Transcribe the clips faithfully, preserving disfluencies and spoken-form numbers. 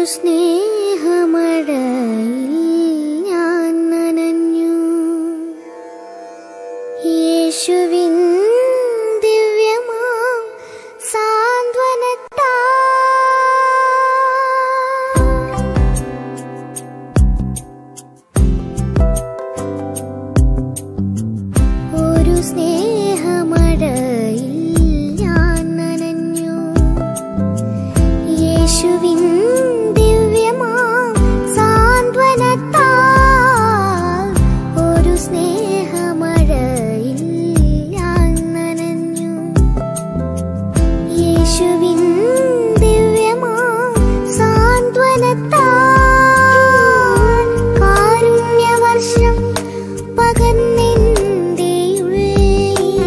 കാരുണ്യവർഷം പകർന്നെന്റെ ഉള്ളിൽ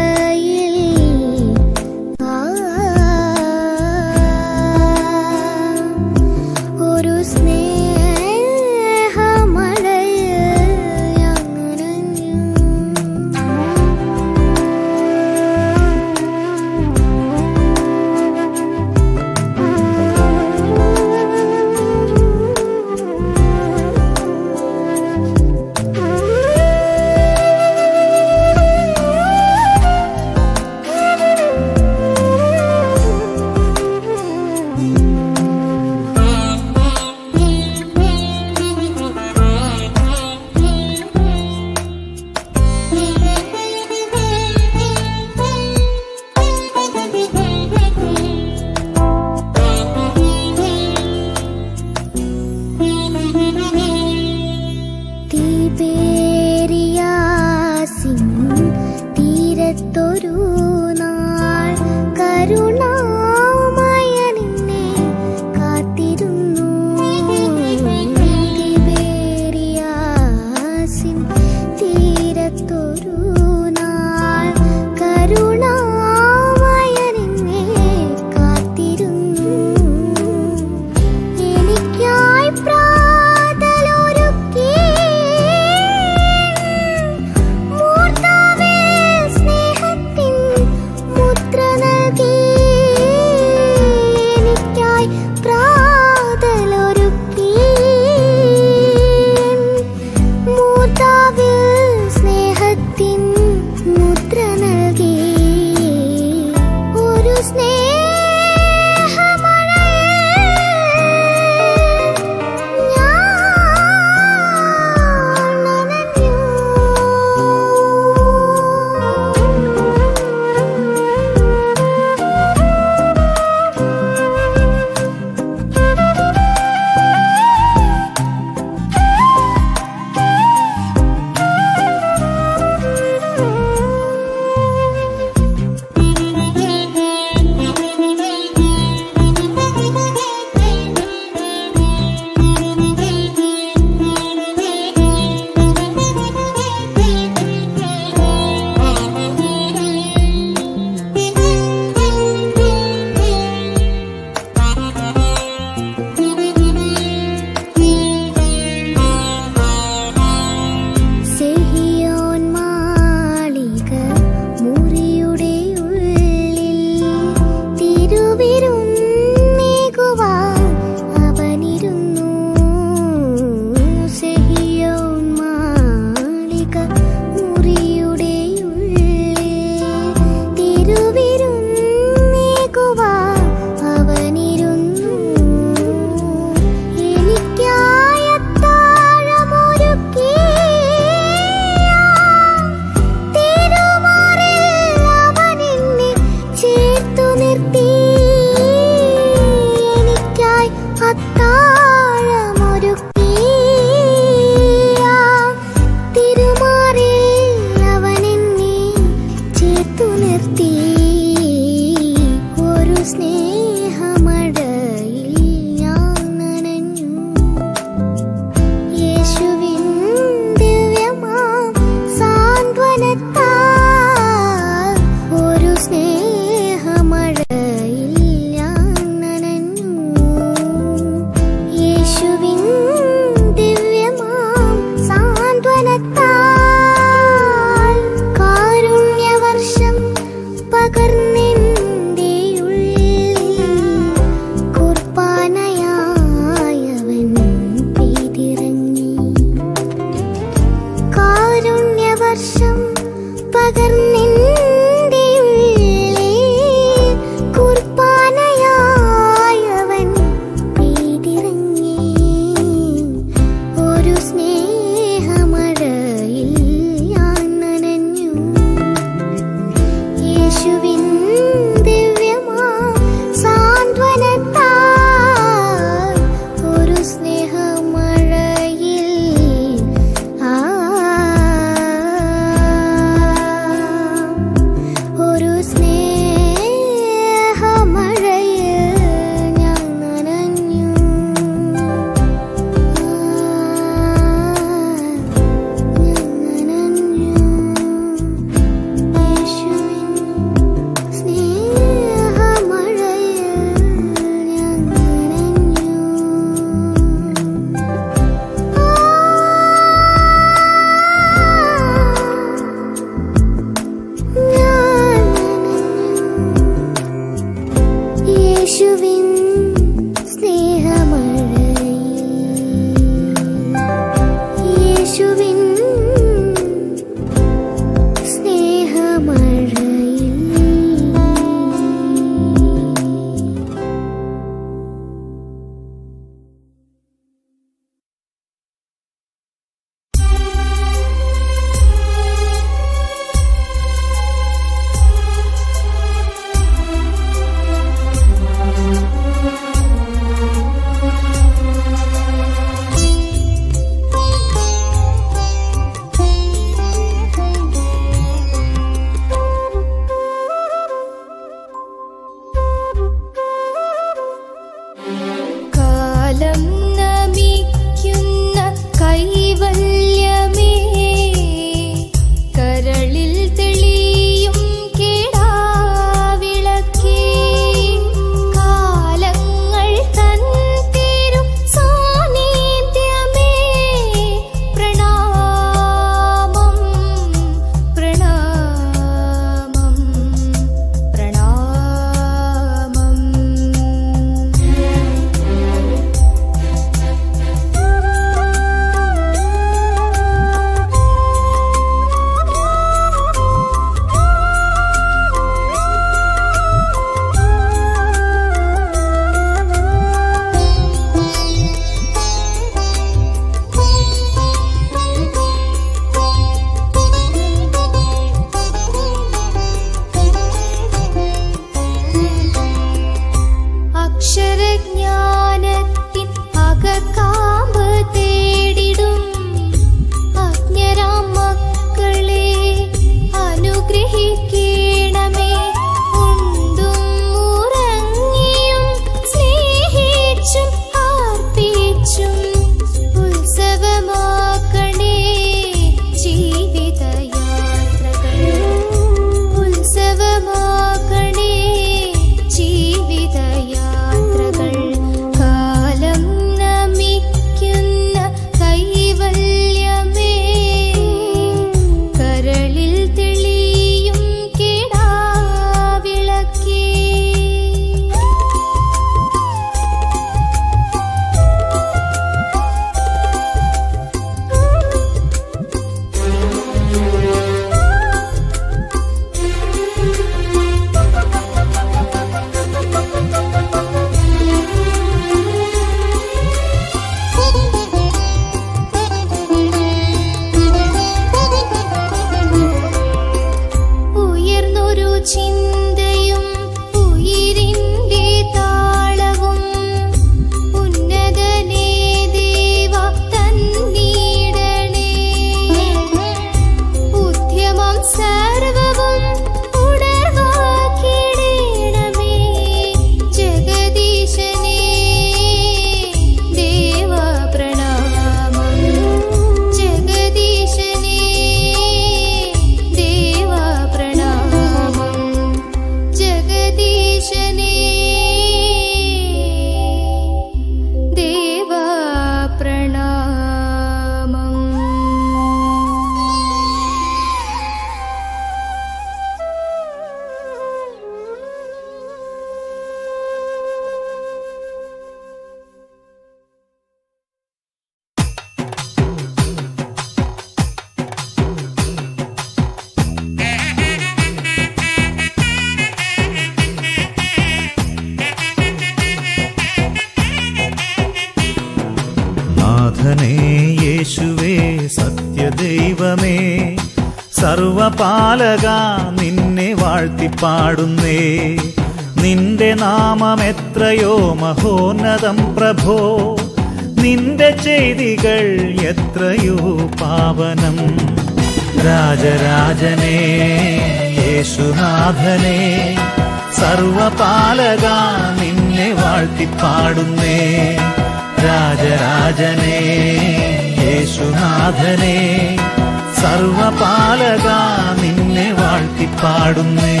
നാഥനേ യേശുവേ സത്യദൈവമേ സർവപാലക നിന്നെ വാഴ്ത്തിപ്പാടുന്നേ. നിന്റെ നാമം എത്രയോ മഹോന്നതം പ്രഭോ, നിന്റെ ചെയ്തികൾ എത്രയോ പാവനം. രാജരാജനേ യേശുനാഥനേ സർവപാലക നിന്നെ വാഴ്ത്തിപ്പാടുന്നേ. രാജരാജനേ യേശുനാഥനേ സർവപാലക നിന്നെ വാഴ്ത്തിപ്പാടുന്നേ.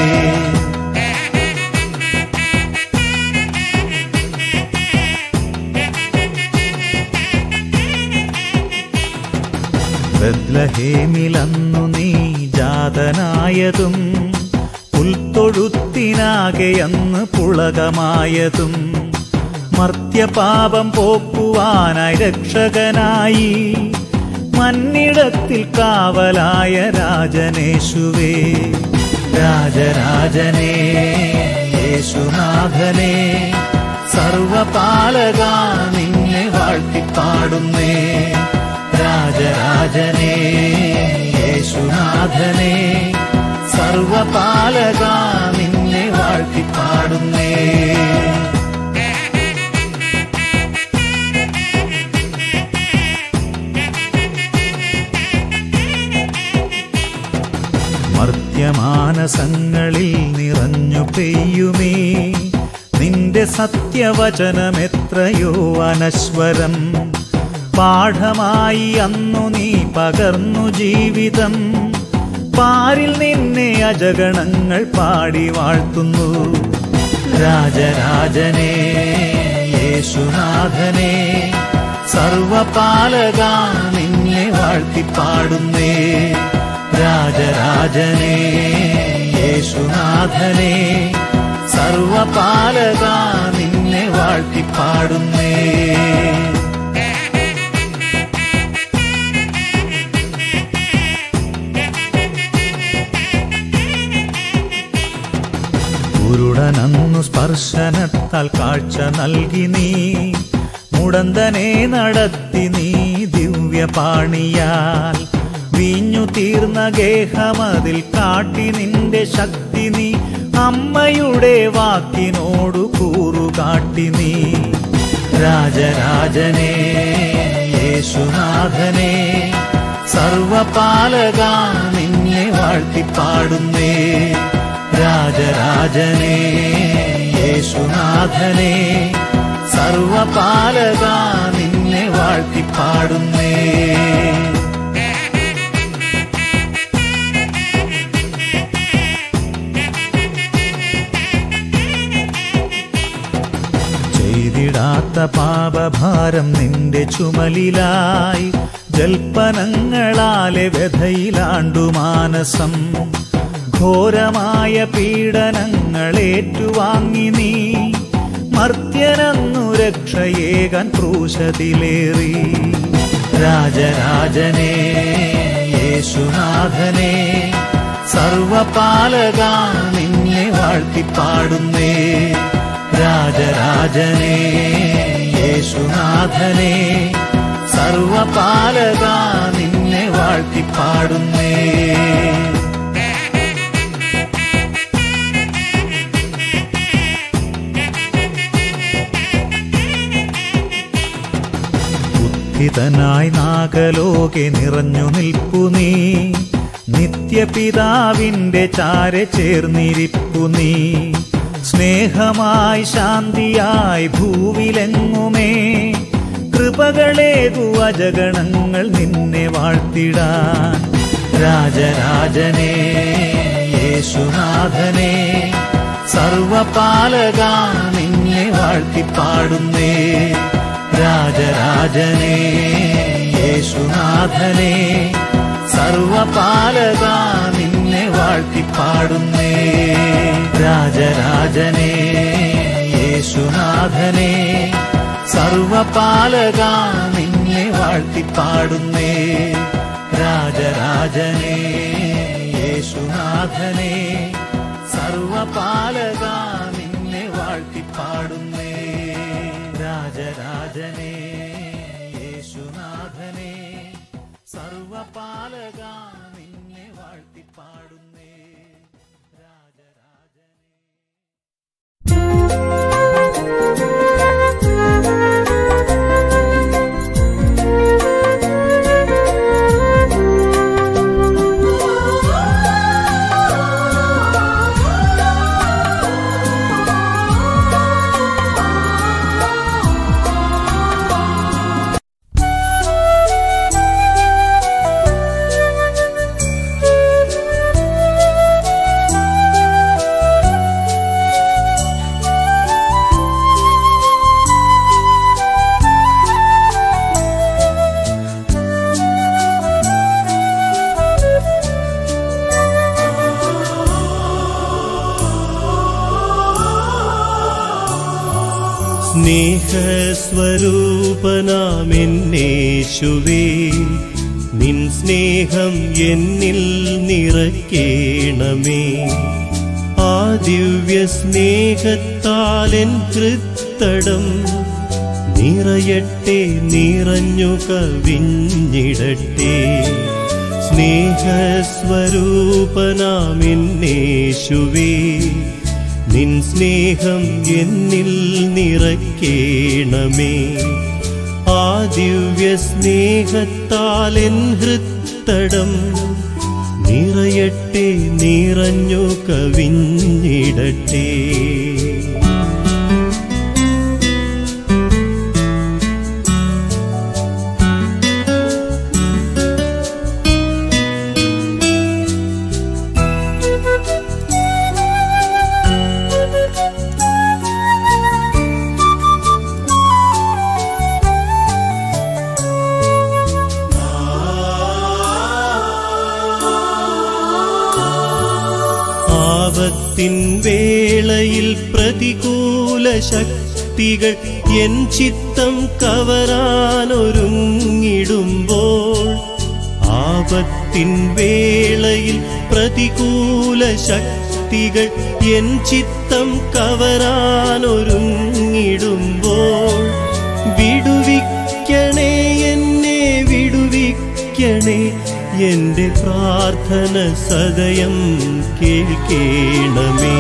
ബത്ലഹേമിലന്നു നീ ജാതനായതും പുൽത്തൊഴുത്തിനാകെയന്ന് പുളകമായതും മർത്യപാപം പോക്കുവാനായി രക്ഷകനായി മന്നിടത്തിൽ കാവലായ രാജനേശുവേ. രാജരാജനേ യേശുനാഥനേ സർവപാലക നിന്നെ വാഴ്ത്തിപ്പാടുന്നേ. രാജരാജനേ യേശുനാഥനേ സർവപാലക നിന്നെ വാഴ്ത്തിപ്പാടുന്നേ. മർത്യമാനസങ്ങളിൽ നിറഞ്ഞു പെയ്യുമേ നിന്റെ സത്യവചനമെത്രയോ അനശ്വരം. പാഠമായി അന്നു നീ പകർന്നു ജീവിതം, പാരിൽ നിന്നെ അജഗണങ്ങൾ പാടി വാഴ്ത്തുന്നു. രാജരാജനേ യേശുനാഥനേ സർവപാലക നിന്നെ വാഴ്ത്തിപ്പാടുന്നേ. രാജരാജനേ യേശുനാഥനേ സർവപാലക നിന്നെ വാഴ്ത്തിപ്പാടുന്നേ. കുരുടനന്നു സ്പർശനത്താൽ കാഴ്ച നൽകി നീ, മുടന്തനെ നടത്തി നീ ദിവ്യപാണിയാൽ. വീഞ്ഞു തീർന്ന ഗേഹമതിൽ കാട്ടി നിന്റെ ശക്തി നീ, അമ്മയുടെ വാക്കിനോടു കൂറുകാട്ടി നീ. രാജരാജനേ യേശുനാഥനേ സർവപാലക നിന്നെ വാഴ്ത്തിപ്പാടുന്നേ. രാജരാജനേ യേശുനാഥനേ സർവപാലക നിന്നെ വാഴ്ത്തിപ്പാടുന്നേ. ചെയ്തിടാത്ത പാപഭാരം നിന്റെ ചുമലിലായി, ജൽപ്പനങ്ങളാലെ വ്യഥയിലാണ്ടു മാനസം. ഘോരമായ പീഡനങ്ങളേറ്റുവാങ്ങി നീ, മർത്യനന്നു രക്ഷയേകാൻ ക്രൂശത്തിലേറി. രാജരാജനേ യേശുനാഥനേ സർവപാലക നിന്നെ വാഴ്ത്തിപ്പാടുന്നേ. രാജരാജനേ യേശുനാഥനേ സർവപാലക നിന്നെ വാഴ്ത്തിപ്പാടുന്നേ. ഉത്ഥിതനായി നാഗലോകെ നിറഞ്ഞു നിൽപ്പു നീ, നിത്യപിതാവിന്റെ ചാരെ ചേർന്നിരിപ്പു നീ. സ്നേഹമായി ശാന്തിയായി ഭൂവിലെങ്ങുമേ, കൃപകളേകു അജഗണങ്ങൾ നിന്നെ വാഴ്ത്തിടാൻ. രാജരാജനേ യേശുനാഥനേ സർവപാലക നിന്നെ വാഴ്ത്തിപ്പാടുന്നേ. രാജരാജനേ യേശുനാഥനേ സർവപാലക നിന്നെ വാഴ്ത്തിപ്പാടുന്നേ. രാജരാജനേ യേശുനാഥനേ സർവപാലക നിന്നെ വാഴ്ത്തിപ്പാടുന്നേ. രാജരാജനേ യേശുനാഥനേ സർവപാലക നിന്നെ വാഴ്ത്തിപ്പാടുന്നേ. രാജരാജനേ സർവപാലക നിന്നെ വാഴ്ത്തിപ്പാടുന്നേ രാജരാജനേ. സ്നേഹസ്വരൂപനാമെന്നേശുവേ, നിൻ സ്നേഹം എന്നിൽ നിറയ്ക്കേണമേ. ആ ദിവ്യ സ്നേഹത്താലെൻ ഹൃത്തടം നിറയട്ടെ, നിറഞ്ഞു കവിഞ്ഞിടട്ടെ. സ്നേഹസ്വരൂപനാമെന്നേശുവേ, നിൻ സ്നേഹം എന്നിൽ നിറയ്ക്കേണമേ. ആ ദിവ്യ സ്നേഹത്താലെൻ ഹൃത്തടം നിറയട്ടെ, നിറഞ്ഞു കവിഞ്ഞിടട്ടെ. ആപത്തിൻ വേളയിൽ പ്രതികൂല ശക്തികൾ എൻ ചിത്തം കവരാനൊരുങ്ങിടുമ്പോൾ, ആപത്തിൻ വേളയിൽ പ്രതികൂല ശക്തികൾ എൻ ചിത്തം കവരാനൊരുങ്ങിടുമ്പോൾ, വിടുവിക്കണേ എന്നെ വിടുവിക്കണേ, എന്റെ പ്രാർത്ഥന സദയം കേൾക്കേണമേ.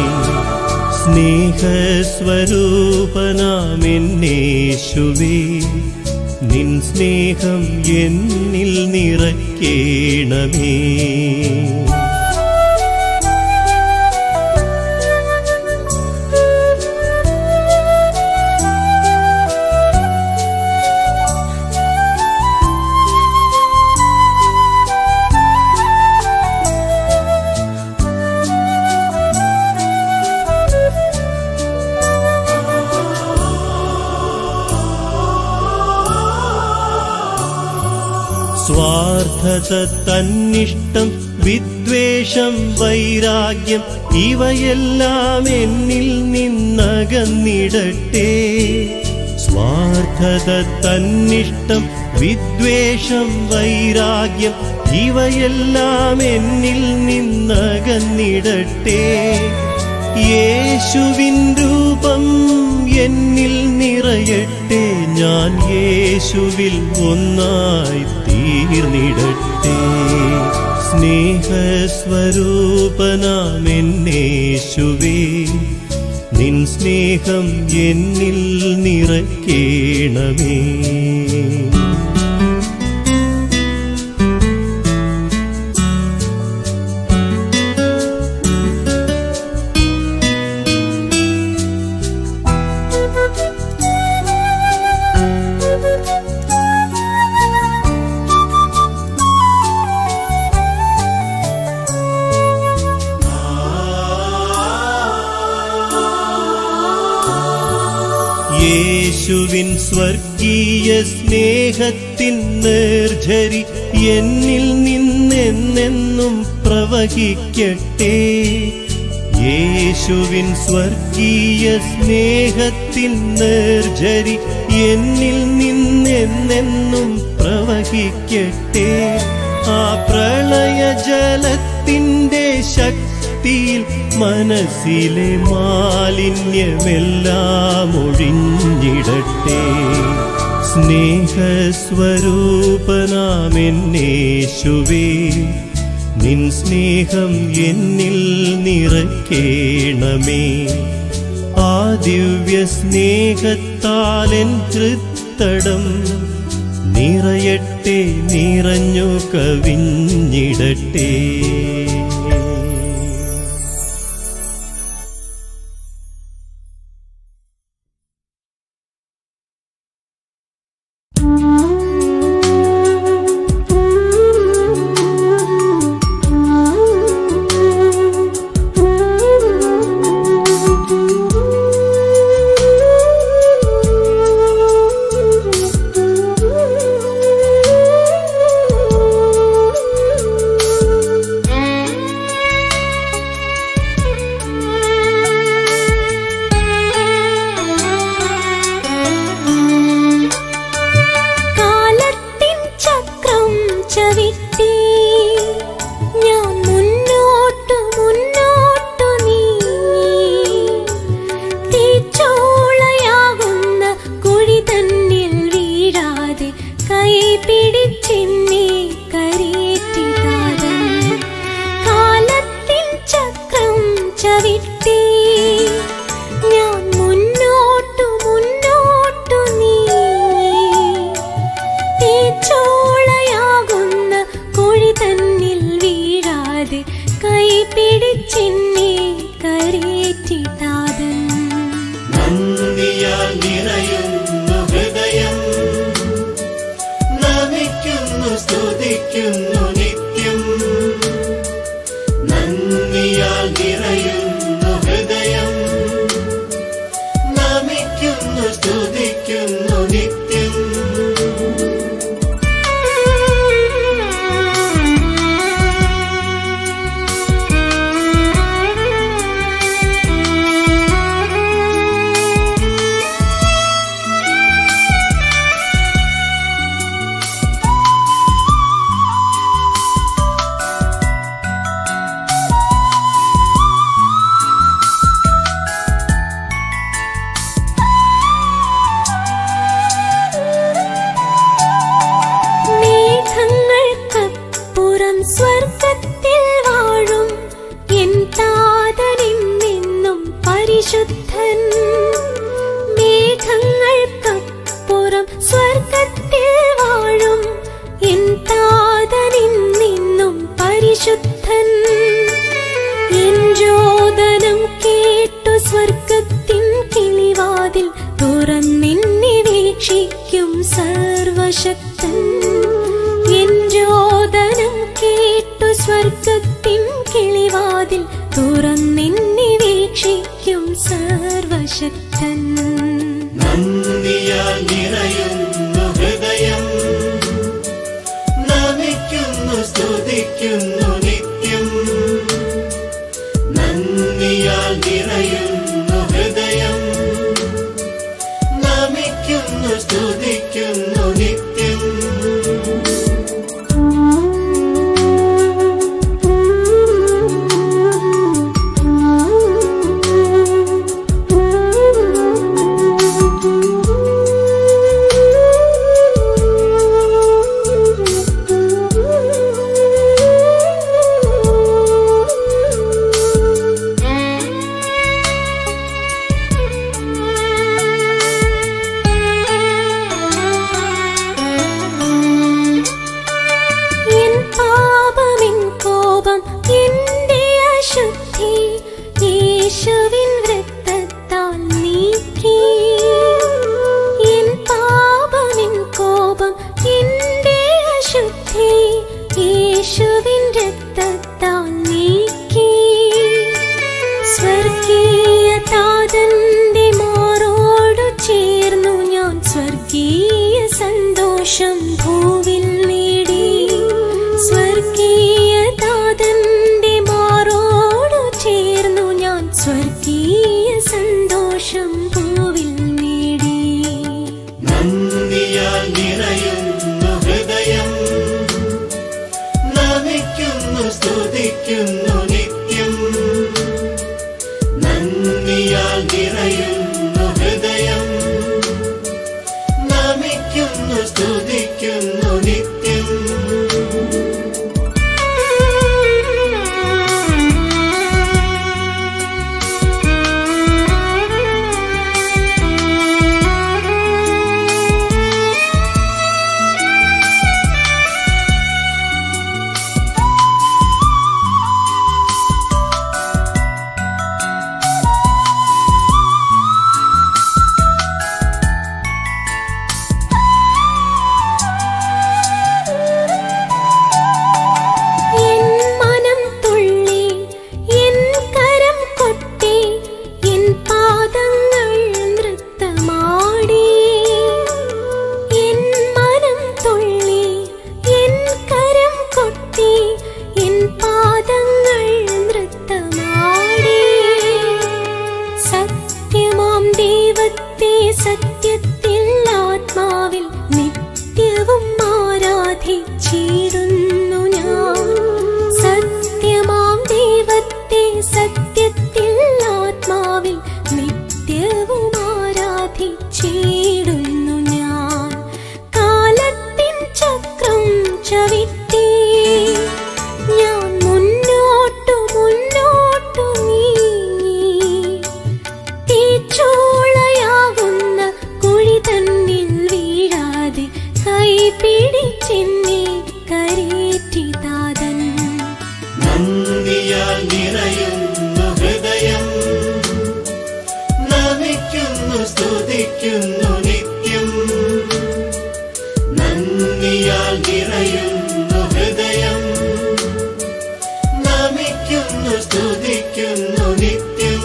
സ്നേഹസ്വരൂപനാമെന്നേശുവേ, നിൻ സ്നേഹം എന്നിൽ നിറയ്ക്കേണമേ. സ്വാർത്ഥത, തന്നിഷ്ടം, വിദ്വേഷം, വൈരാഗ്യം ഇവയെല്ലാം എന്നിൽ നിന്നകന്നിടട്ടെ. സ്വാർത്ഥത, തന്നിഷ്ടം, വിദ്വേഷം, വൈരാഗ്യം ഇവയെല്ലാം എന്നിൽ നിന്നകന്നിടട്ടെ. യേശുവിൻ രൂപം എന്നിൽ നിറയട്ടെ, ഞാൻ യേശുവിൽ ഒന്നായി തീർന്നിടട്ടെ. സ്നേഹസ്വരൂപനാമെന്നേശുവേ, നിൻ സ്നേഹം എന്നിൽ നിറയ്ക്കേണമേ. യേശുവിൻ സ്വർഗീയ സ്നേഹത്തിൻ നേർജരി എന്നിൽ നിന്നെന്നും പ്രവഹിക്കട്ടെ. യേശുവിൻ സ്വർഗീയ സ്നേഹത്തിൻ നേർജരി എന്നിൽ നിന്നെന്നും പ്രവഹിക്കട്ടെ. ആ പ്രളയജലത്തിൻ്റെ ശക്തിയിൽ മനസ്സിലെ മാലിന്യമെല്ലാം ഒഴിഞ്ഞിടട്ടെ. സ്നേഹസ്വരൂപനാമെന്നേശുവേ, നിൻ സ്നേഹം എന്നിൽ നിറയ്ക്കേണമേ. ആ ദിവ്യ സ്നേഹത്താലെൻ ഹൃത്തടം നിറയട്ടെ, നിറഞ്ഞു കവിഞ്ഞിടട്ടെ. ആരാധിച്ചിടുന്നു ഞാൻ. സത്യമാം ദൈവത്തെ സത്യത്തിൽ ആത്മാവിൽ നിത്യവും ആരാധിച്ചിടുന്നു ഞാൻ. കാലത്തിൻ ചക്രം ചവിട്ടി ഞാൻ മുന്നോട്ടു മുന്നോട്ടു നീങ്ങി. തീച്ചൂളയാകുന്ന കുഴി തന്നിൽ വീഴാതെ കൈപിടിച്ചെന്നെ കരേറ്റി താതൻ. നന്ദിയാൽ നിറയുന്നു ഹൃദയം, നമിക്കുന്നു സ്തുതിക്കുന്നു നിത്യം. നന്ദിയാൽ നിറയുന്നു ഹൃദയം, നമിക്കുന്നു സ്തുതിക്കുന്നു നിത്യം.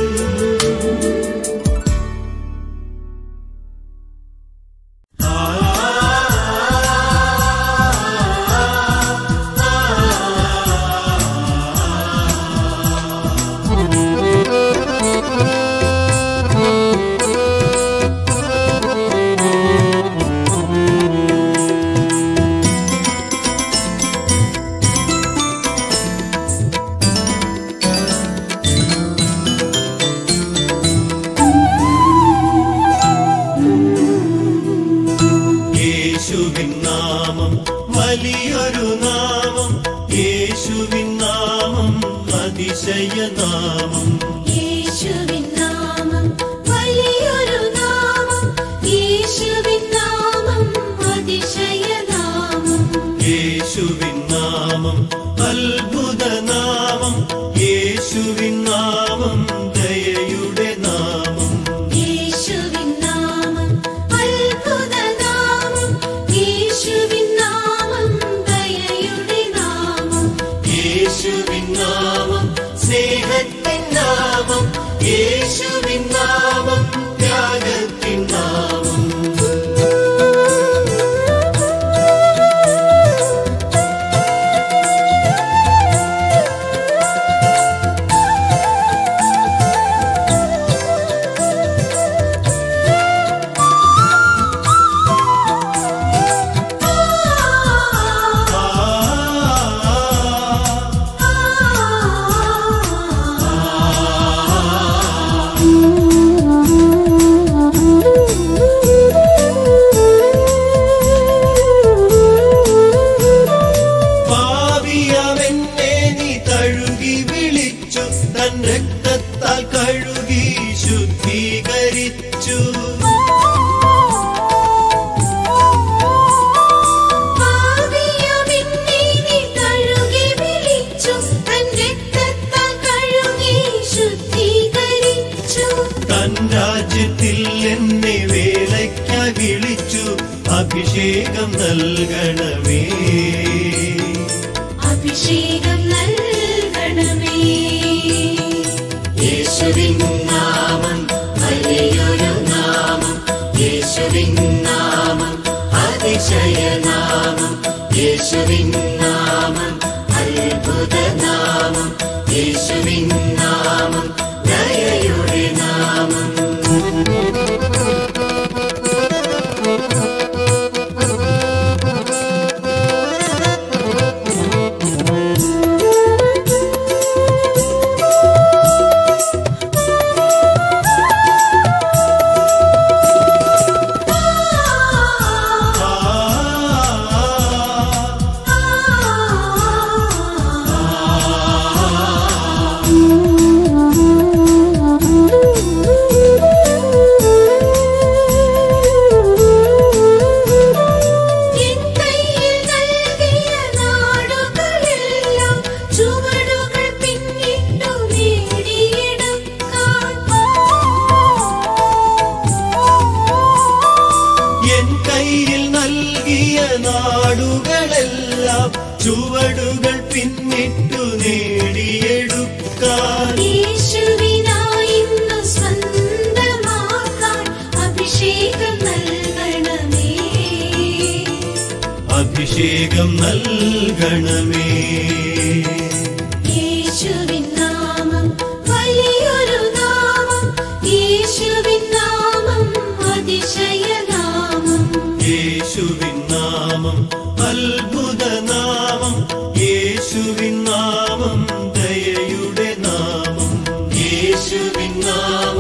യേശുവിൻ നാമം വലിയൊരു നാമം, യേശുവിൻ നാമം അതിശയനാമം. യേശുവിൻ നാമം വലിയൊരു നാമം, യേശുവിൻ നാമം അതിശയനാമം. യേശുവിൻ നാമം അത്ഭുതനാമം, യേശുവിൻ നാമം ദയയുടെ നാമം. യേശുവിൻ നാമം അത്ഭുതനാമം, യേശുവിൻ നാമം ദയയുടെ നാമം. യേശുവിൻ നാമം സ്നേഹത്തിൻ നാമം, യേശുവിൻ നാമം ത്യാഗത്തിൻ നാമം. പാപിയാമെന്നെ നീ തഴുകി വിളിച്ചു, തൻ രക്തത്താൽ കഴുകി ശുദ്ധീകരിച്ചു. പാപിയാമെന്നെ നീ തഴുകി വിളിച്ചു, തൻ രക്തത്താൽ കഴുകി ശുദ്ധീകരിച്ചു. തൻ രാജ്യത്തിൽ എന്നെ വേലയ്ക്കായി വിളിച്ചു, അഭിഷേകം നൽകണമേ. അഭിഷേകം നൽകണമേ. യേശുവിൻ നാമം വലിയൊരു നാമം, യേശുവിൻ നാമം അതിശയനാമം. യേശുവിൻ നാമം അത്ഭുതനാമം, യേശുവിൻ നാമം ദയയുടെ നാമം. എൻ കയ്യിൽ നൽകിയ നാടുകളെല്ലാം ചുവടുകൾ പിന്നിട്ടു നേടിയെടുക്കാൻ. എൻ കയ്യിൽ നൽകിയ നാടുകളെല്ലാം ചുവടുകൾ പിന്നിട്ടു നേടിയെടുക്കാൻ. യേശുവിനായി ഇന്നു സ്വന്തമാക്കാൻ അഭിഷേകം നൽകണമേ. അഭിഷേകം നൽകണമേ. യേശുവിൻ നാമം വലിയൊരു നാമം, യേശുവിൻ നാമം അതിശയനാമം. യേശുവിൻ നാമം അത്ഭുത നാമം യേശുവിൻ നാമം ദയയുടെ നാമം യേശുവിൻ നാമം